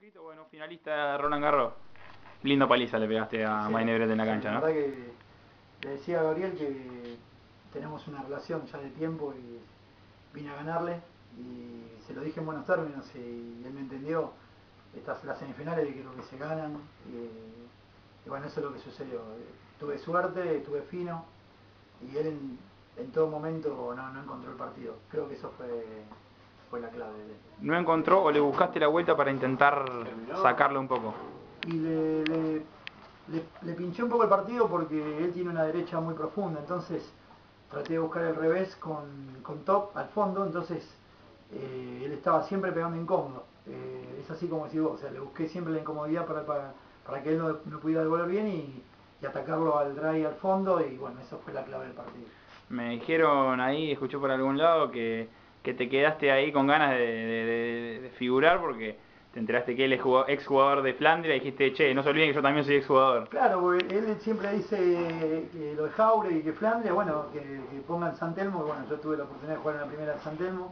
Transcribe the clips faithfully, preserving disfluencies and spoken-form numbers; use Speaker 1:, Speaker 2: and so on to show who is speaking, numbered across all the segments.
Speaker 1: Jorgito, bueno, finalista de Roland Garros. Lindo paliza le pegaste a
Speaker 2: Sí,
Speaker 1: Maynevret en la
Speaker 2: sí,
Speaker 1: cancha,
Speaker 2: la
Speaker 1: ¿no?
Speaker 2: verdad que le decía a Gabriel que tenemos una relación ya de tiempo y vine a ganarle y se lo dije en buenos términos y él me entendió. Estas las semifinales creo que se ganan y, y bueno, eso es lo que sucedió. Tuve suerte, tuve fino y él en, en todo momento no, no encontró el partido. Creo que eso fue, fue la clave.
Speaker 1: ¿No encontró o le buscaste la vuelta para intentar sacarlo un poco?
Speaker 2: Y le, le, le, le pinché un poco el partido porque él tiene una derecha muy profunda, entonces traté de buscar el revés con, con top al fondo, entonces eh, él estaba siempre pegando incómodo. Eh, es así como decís vos, o sea, le busqué siempre la incomodidad para, para, para que él no, no pudiera devolver bien y, y atacarlo al drive al fondo y bueno, eso fue la clave del partido.
Speaker 1: Me dijeron ahí, escuché por algún lado, que, que te quedaste ahí con ganas de, de, de, de figurar porque te enteraste que él es jugador, ex jugador de Flandria y dijiste, che, no se olviden que yo también soy ex jugador.
Speaker 2: Claro, porque él siempre dice que lo de Jauregui y que Flandria, bueno, que, que pongan San Telmo, y bueno, yo tuve la oportunidad de jugar en la primera de San Telmo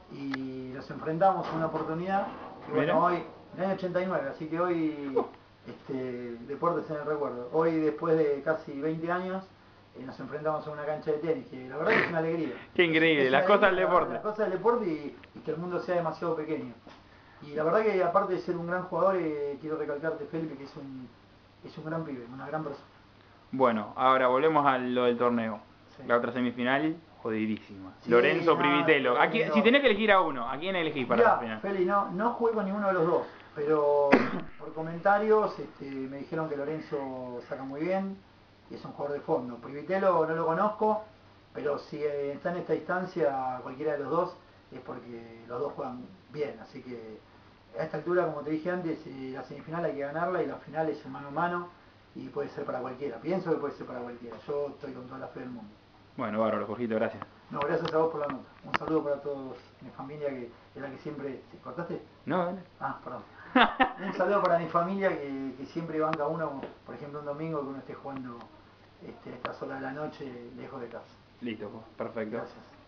Speaker 2: y nos enfrentamos en una oportunidad, y bueno,
Speaker 1: Mira.
Speaker 2: hoy, en el año ochenta y nueve, así que hoy, este, deportes en el recuerdo, hoy después de casi veinte años, eh, nos enfrentamos en una cancha de tenis, que la verdad que es una alegría.
Speaker 1: Qué increíble,
Speaker 2: Es una
Speaker 1: las cosas
Speaker 2: alegría,
Speaker 1: del
Speaker 2: la-
Speaker 1: deporte.
Speaker 2: las cosas del deporte y, y que el mundo sea demasiado pequeño. Y la verdad que aparte de ser un gran jugador, eh, quiero recalcarte, Felipe, que es un, es un gran pibe, una gran persona.
Speaker 1: Bueno, ahora volvemos a lo del torneo.
Speaker 2: Sí.
Speaker 1: La otra semifinal, jodidísima.
Speaker 2: Sí,
Speaker 1: Lorenzo
Speaker 2: no,
Speaker 1: Privitello. ¿A quién- si
Speaker 2: tremendo.
Speaker 1: tenés que elegir a uno, ¿a quién elegís para la
Speaker 2: Mirá,
Speaker 1: final?
Speaker 2: Feli, no, no jugué con ninguno de los dos, pero por comentarios este, me dijeron que Lorenzo saca muy bien y es un jugador de fondo. Privitelo no lo conozco, pero si eh, está en esta instancia cualquiera de los dos es porque los dos juegan bien, así que a esta altura, como te dije antes, eh, la semifinal hay que ganarla y la final es en mano a mano y puede ser para cualquiera. Pienso que puede ser para cualquiera. Yo estoy con toda la fe del mundo.
Speaker 1: Bueno, bárbaro, Jorgito, gracias.
Speaker 2: No, gracias a vos por la nota. Un saludo para todos mi familia que es la que siempre... ¿Sí? ¿Cortaste?
Speaker 1: No, dale.
Speaker 2: Ah, perdón. Un saludo para mi familia que, que siempre banca uno, por ejemplo un domingo que uno esté jugando este, a estas horas de la noche lejos de casa.
Speaker 1: Listo, perfecto.
Speaker 2: Gracias.